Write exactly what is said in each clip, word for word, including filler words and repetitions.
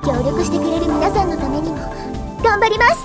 協力してくれる皆さんのためにも頑張ります。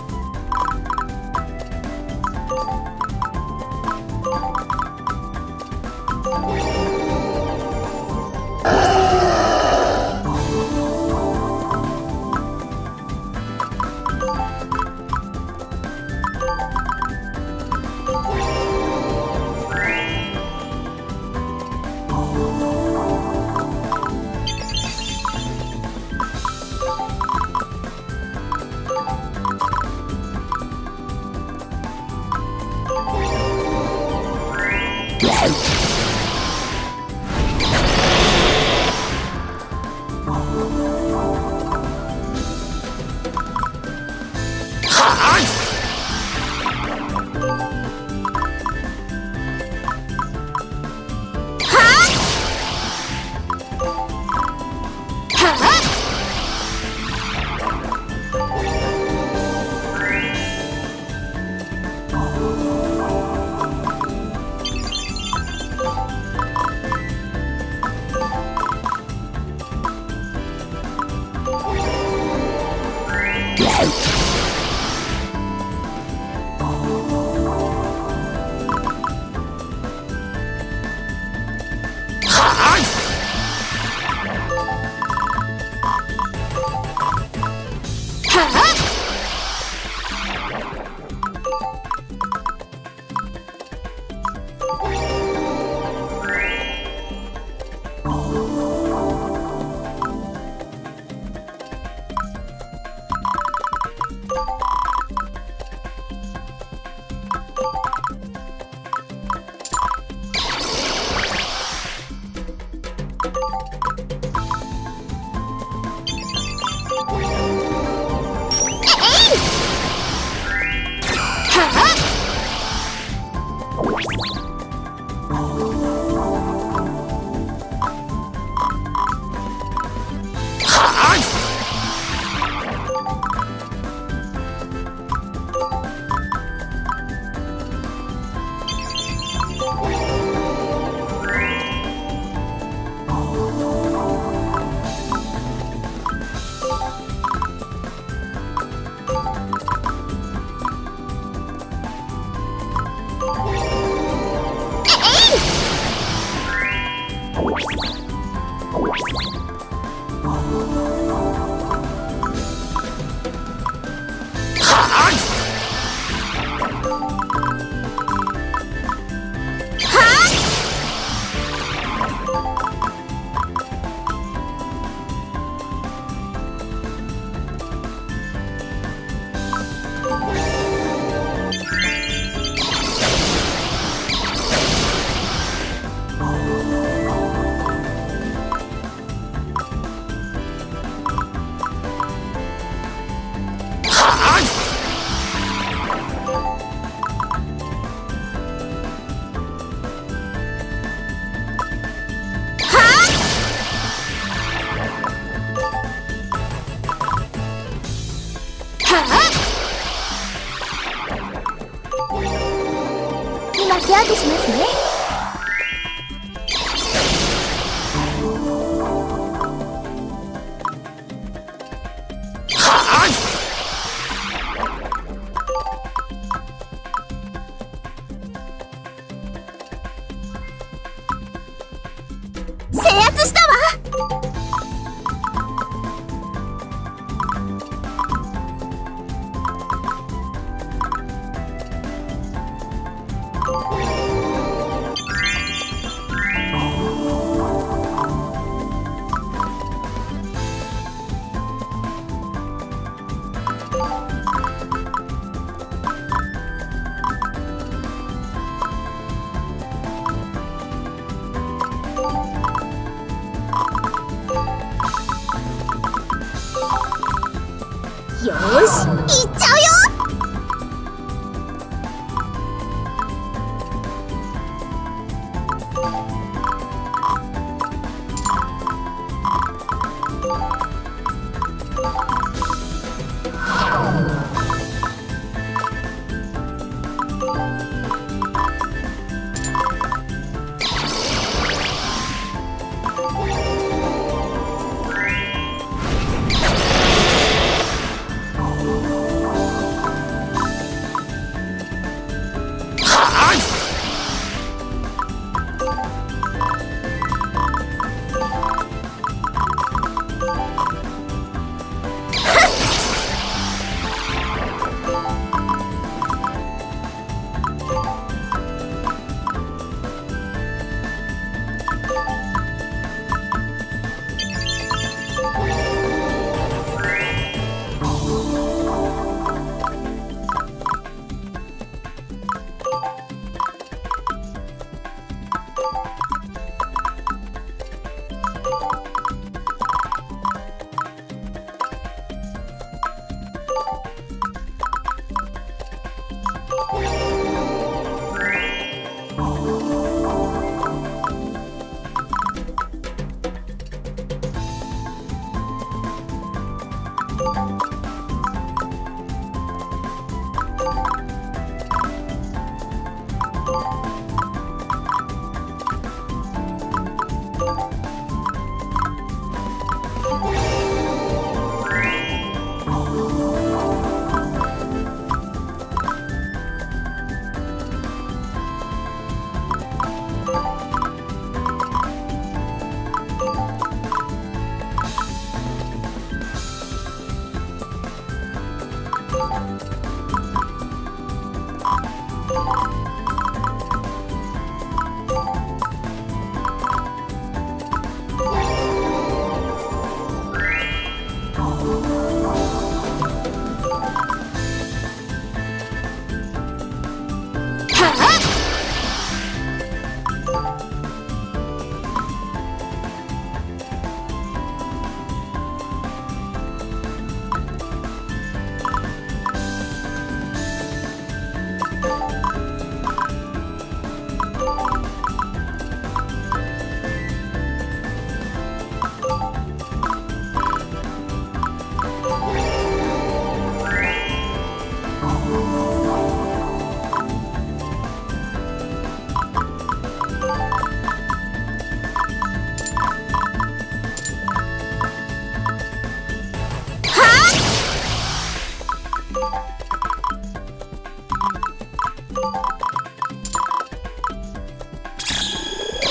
今手当てしますね。制圧したわ。よーし、行っちゃうよ。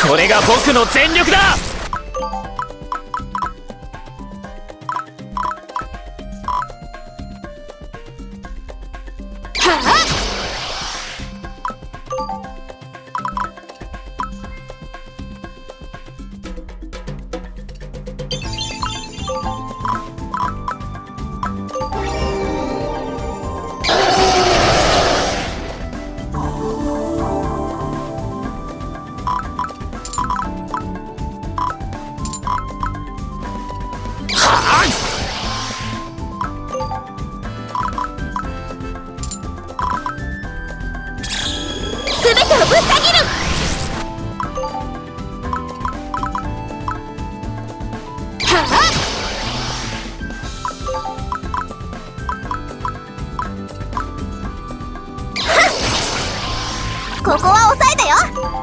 これが僕の全力だ。 全てをぶった切る。はあ、ここは抑えたよ。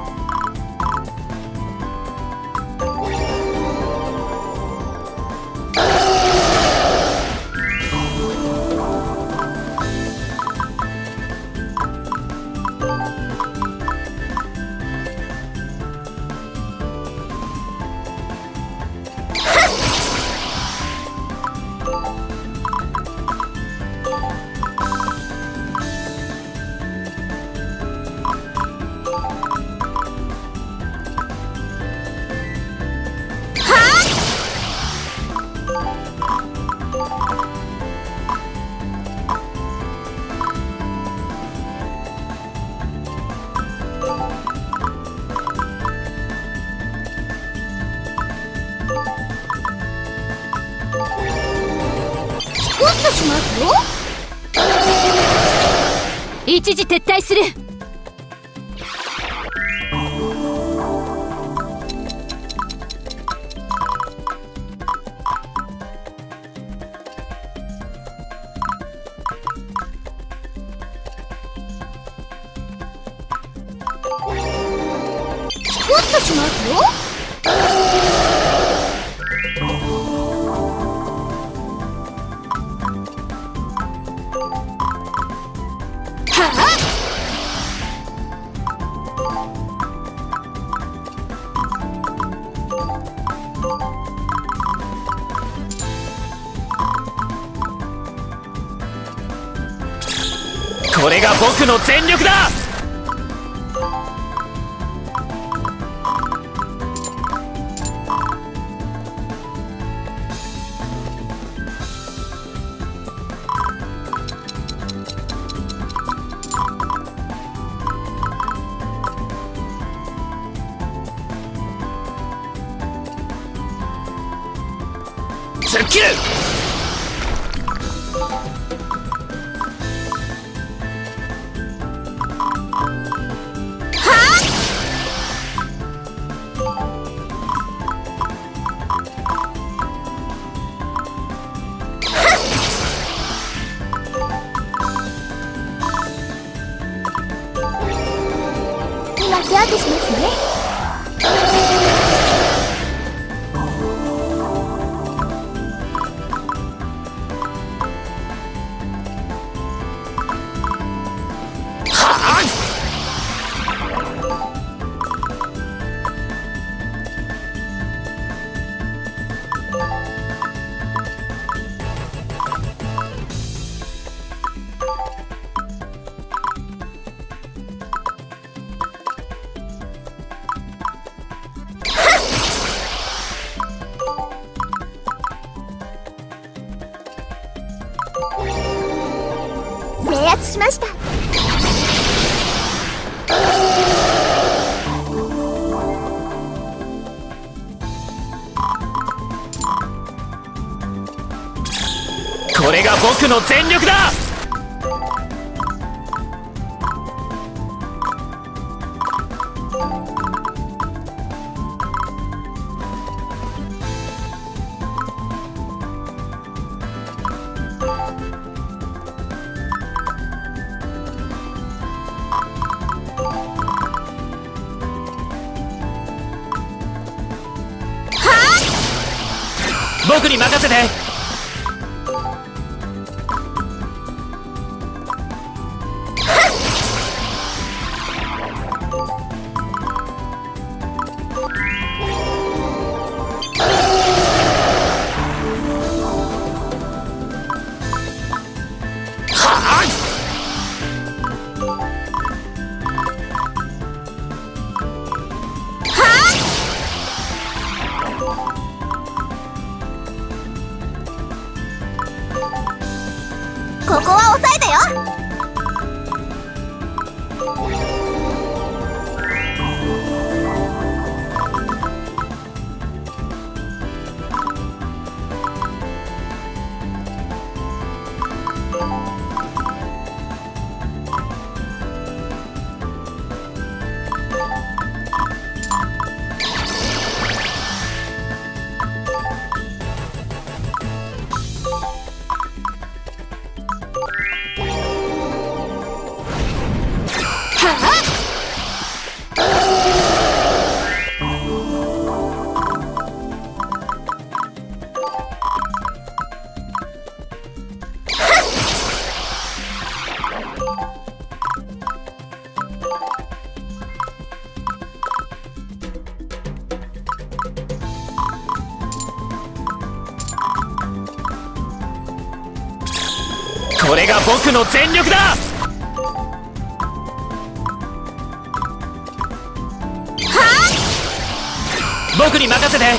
ピコッとしますよ。 一時撤退する。 ピコッとしますよ。 これが僕の全力だ。突っ切る。 今手当てしますね。制圧しました。 これが僕の全力だ。僕に任せて。 これが僕の全力だ。僕に任せて。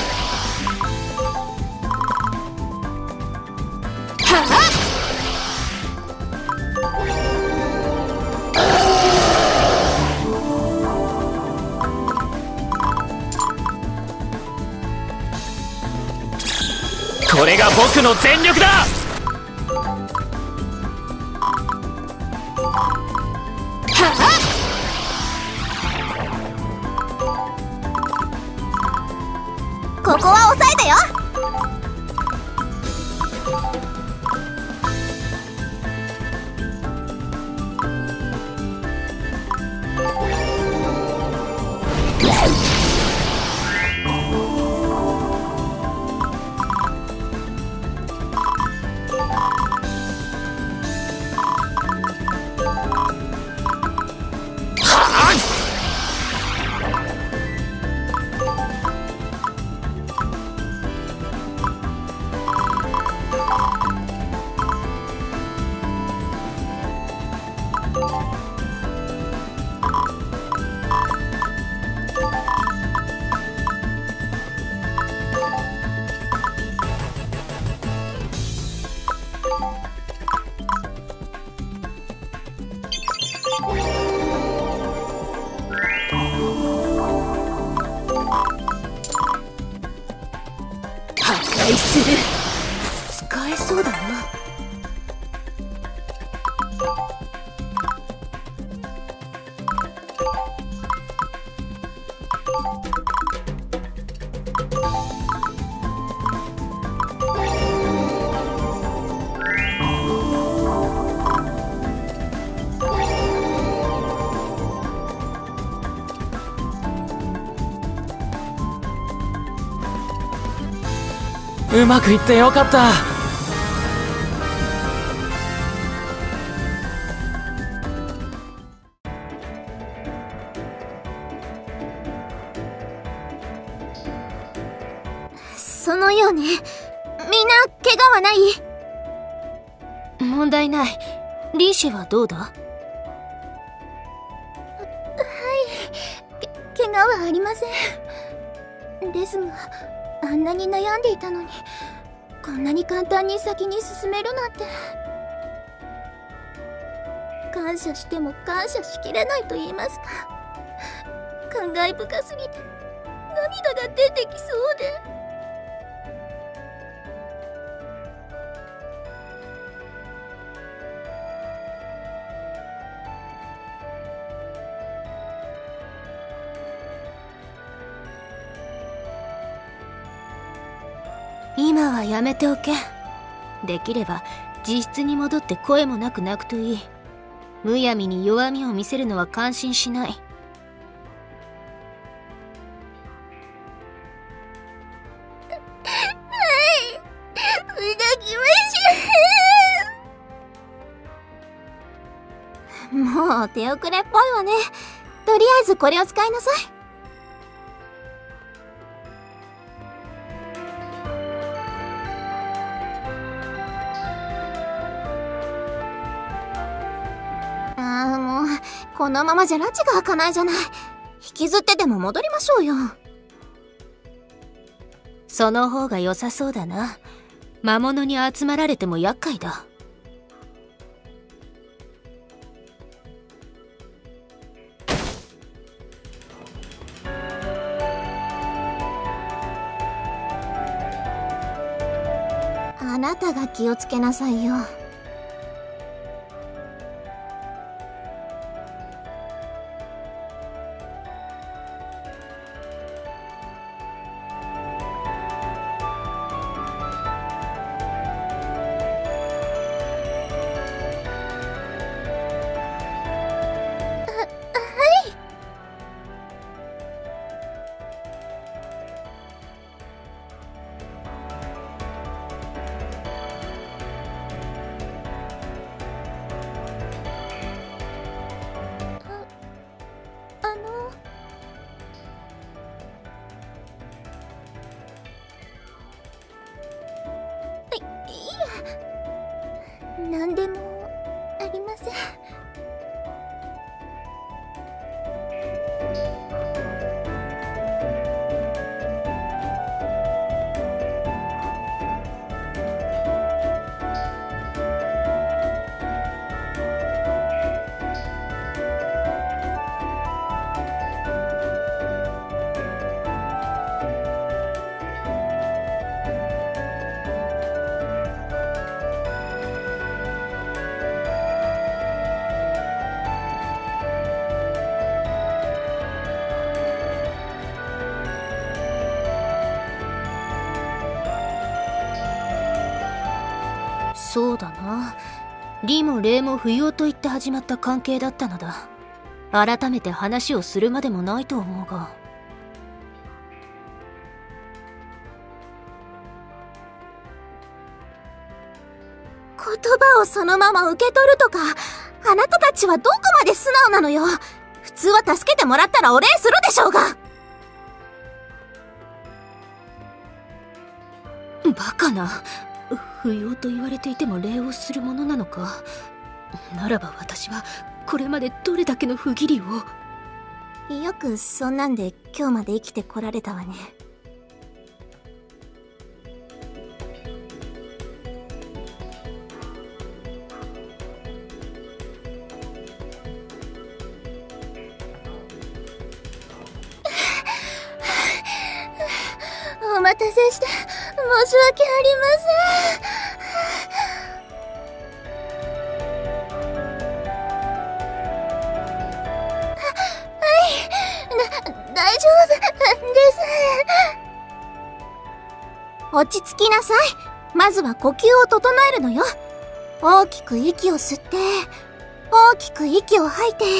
これが僕の全力だ。 ここは抑えてよ。 破壊する。使えそうだな。 うまくいってよかった。 そのようね。みんな怪我はない？ 問題ない。リーシェはどうだ？ はい、け怪我はありません。ですがあんなに悩んでいたのに、こんなに簡単に先に進めるなんて。感謝しても感謝しきれないと言いますか。感慨深すぎて涙が出てきそうで。 今はやめておけ。できれば自室に戻って声もなく泣くといい。むやみに弱みを見せるのは感心しない。 もう手遅れっぽいわね。とりあえずこれを使いなさい。ああ、もうこのままじゃ拉致が開かないじゃない。引きずってでも戻りましょうよ。 その方が良さそうだな。魔物に集まられても厄介だ。 あなたが気をつけなさいよ。何でもそうだな。理も礼も不要と言って始まった関係だったのだ。改めて話をするまでもないと思うが。 言葉をそのまま受け取るとか、あなたたちはどこまで素直なのよ。普通は助けてもらったらお礼するでしょうが。 バカな。不要と言われていても礼をするものなのか。ならば私はこれまでどれだけの不義理を。 よくそんなんで今日まで生きてこられたわね。お待たせして申し訳ありません。大丈夫です。落ち着きなさい。まずは呼吸を整えるのよ。大きく息を吸って、大きく息を吐いて。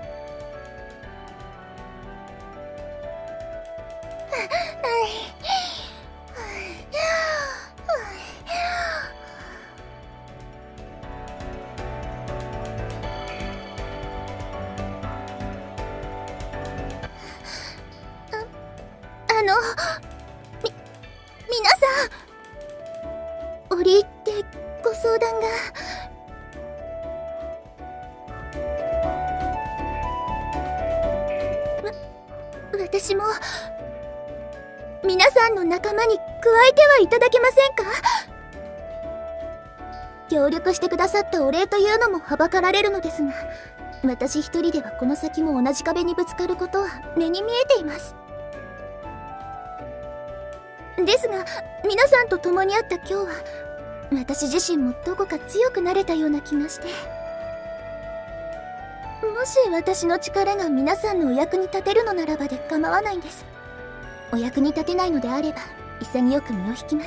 あの、み、皆さん、折り入ってご相談が。わ、私も、皆さんの仲間に加えてはいただけませんか？協力してくださったお礼というのもはばかられるのですが、私一人ではこの先も同じ壁にぶつかることは目に見えています。ですが、皆さんと共にあった今日は、私自身もどこか強くなれたような気がして。もし私の力が皆さんのお役に立てるのならばで構わないんです。お役に立てないのであれば、潔く身を引きます。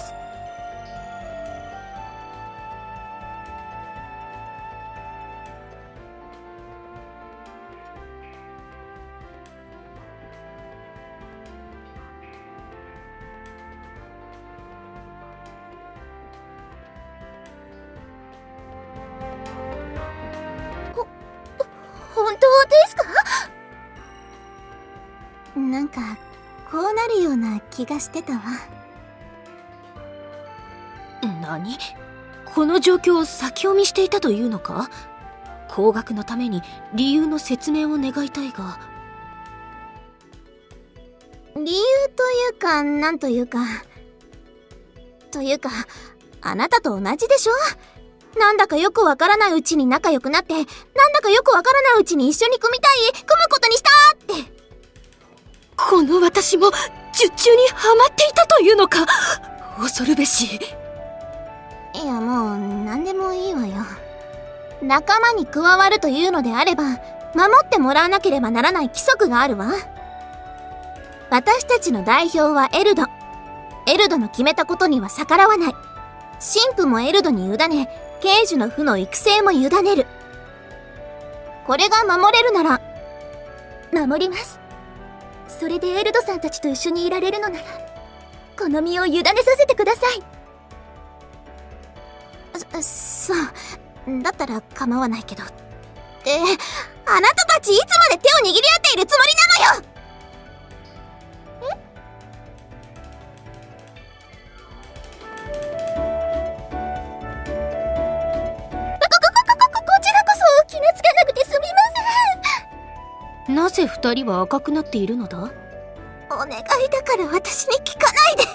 本当ですか？なんかこうなるような気がしてたわ。 何？この状況を先読みしていたというのか？後学のために理由の説明を願いたいが。 理由というか、なんというかというか、あなたと同じでしょ？なんだかよくわからないうちに仲良くなって、なんだかよくわからないうちに一緒に組みたい、組むことにしたーって。 この私も術中にはまっていたというのか。恐るべし。 いや、もう何でもいいわよ。仲間に加わるというのであれば、守ってもらわなければならない規則があるわ。私たちの代表はエルド。エルドの決めたことには逆らわない。神父もエルドに委ね、慶樹の父の育成も委ねる。これが守れるなら、守ります。それでエルドさんたちと一緒にいられるのなら、この身を委ねさせてください。そ、そう。だったら構わないけど。って、あなたたちいつまで手を握り合っているつもりなのよ！ なぜ二人は赤くなっているのだ？ お願いだから私に聞かないで。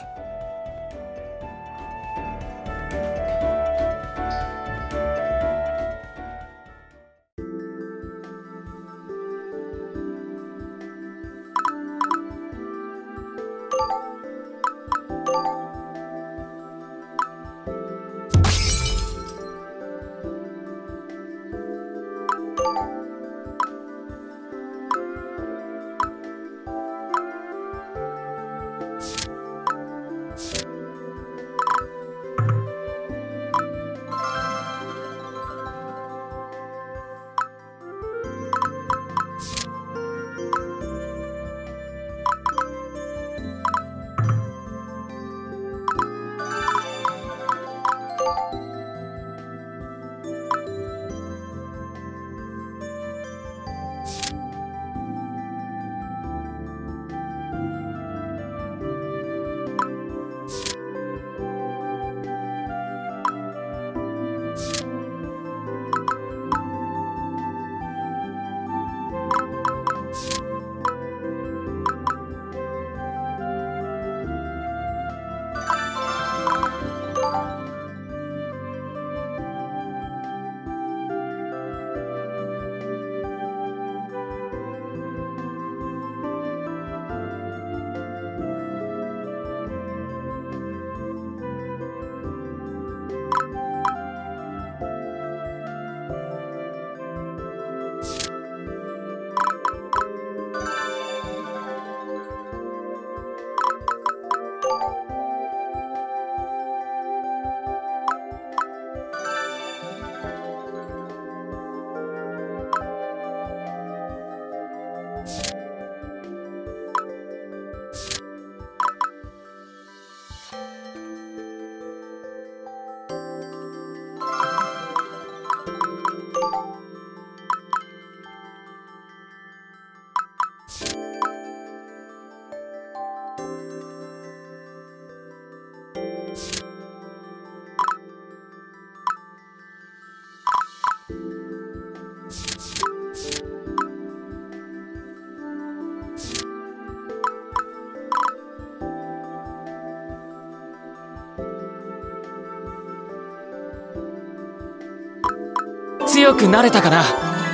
強くなれたかな。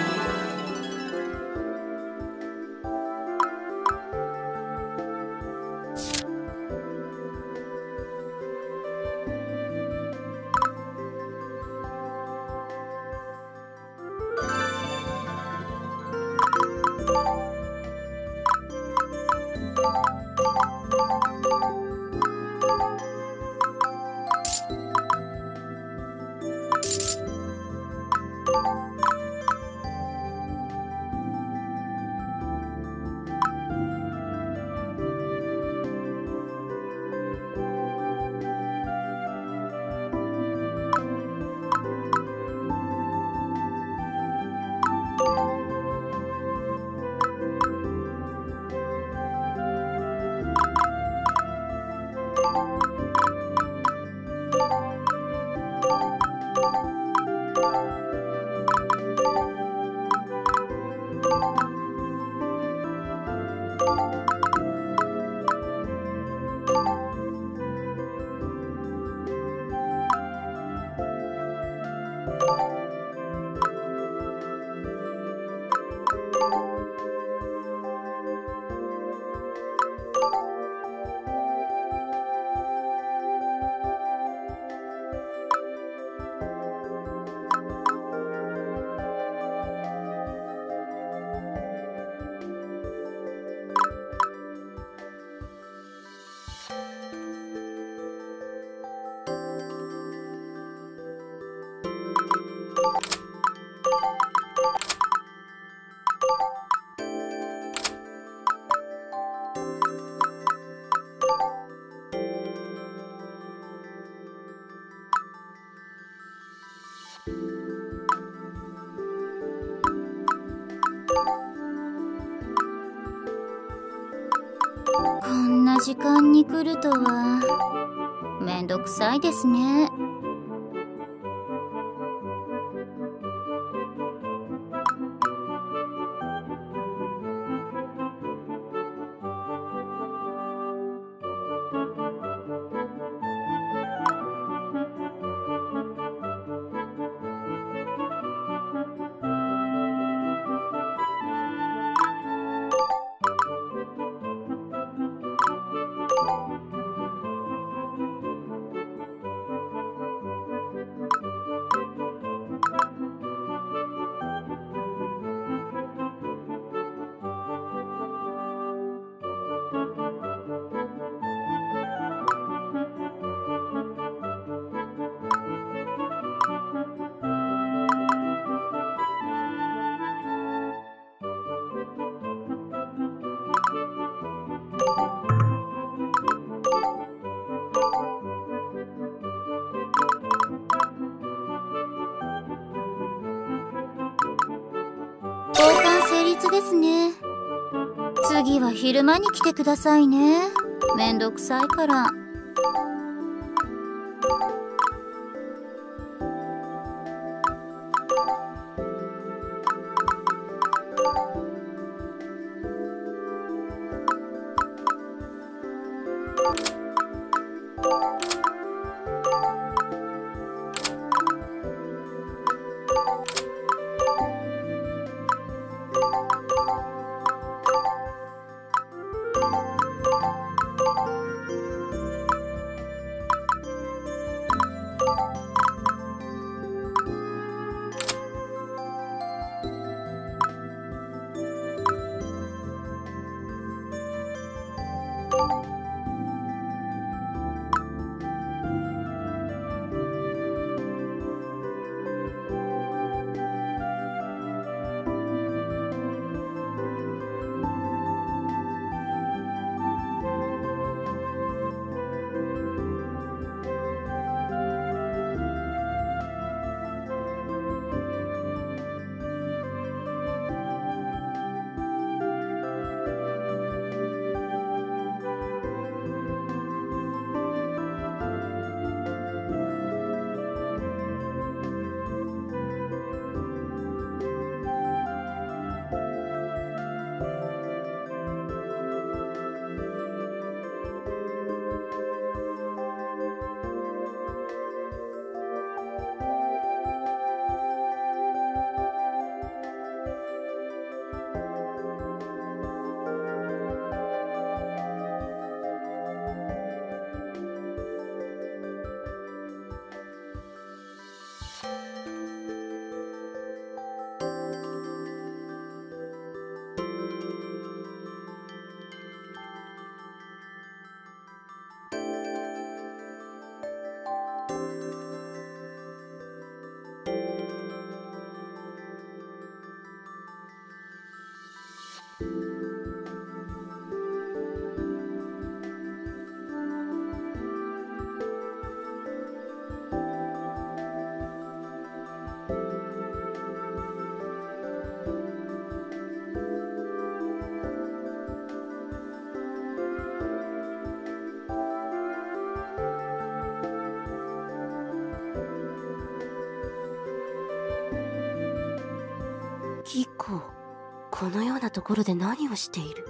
こんな時間に来るとはめんどくさいですね。交換成立ですね。次は昼間に来てくださいね。めんどくさいから。 このようなところで何をしている？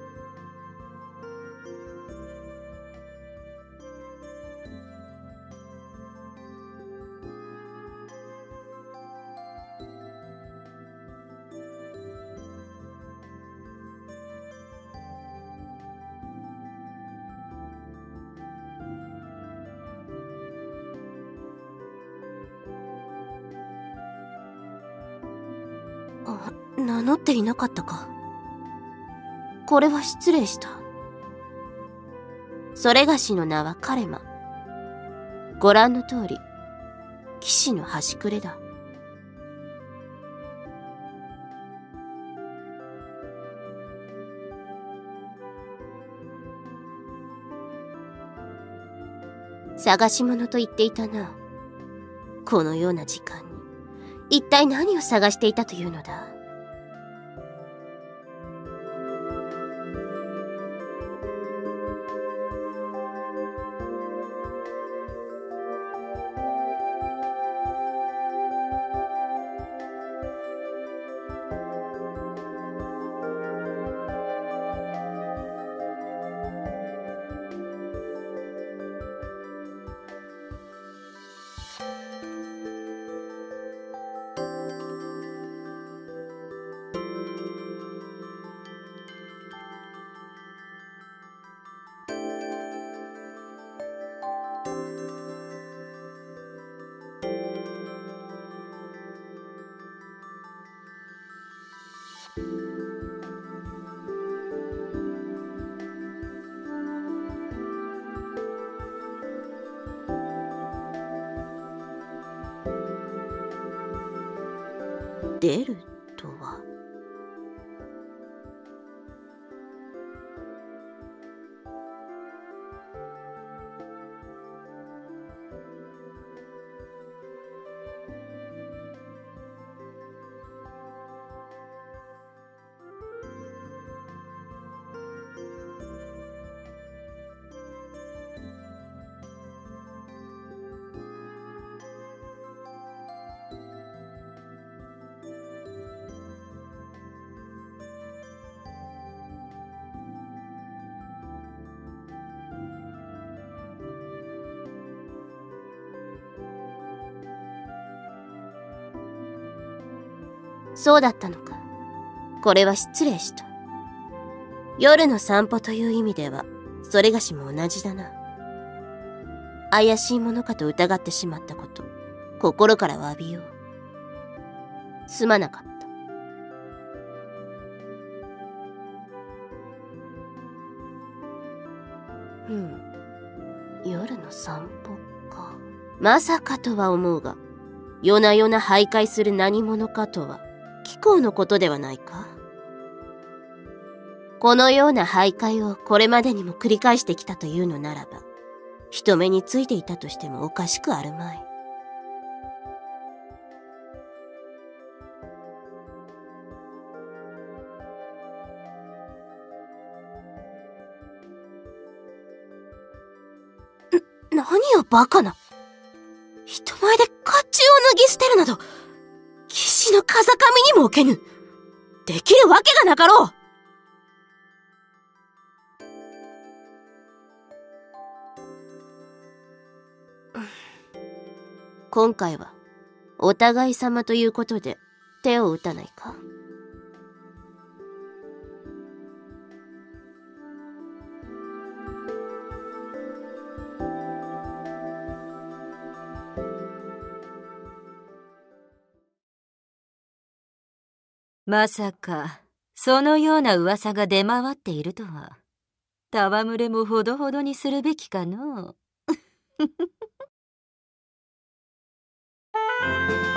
あ、名乗っていなかったか。これは失礼した。それがしの名はカレマ。ご覧の通り、騎士の端くれだ。探し物と言っていたな。このような時間に一体何を探していたというのだ？出るとは。そうだったのか。これは失礼した。夜の散歩という意味では、それがしも同じだな。怪しいものかと疑ってしまったこと、心から詫びよう。すまなかった。うん。夜の散歩か。まさかとは思うが、夜な夜な徘徊する何者かとは、貴公のことではないか。このような徘徊をこれまでにも繰り返してきたというのならば、人目についていたとしてもおかしくあるまい。な、何よバカな。人前で甲冑を脱ぎ捨てるなど、騎士の風上にも置けぬ。できるわけがなかろう。今回はお互い様ということで手を打たないか。 まさかそのような噂が出回っているとは。戯れもほどほどにするべきかのう。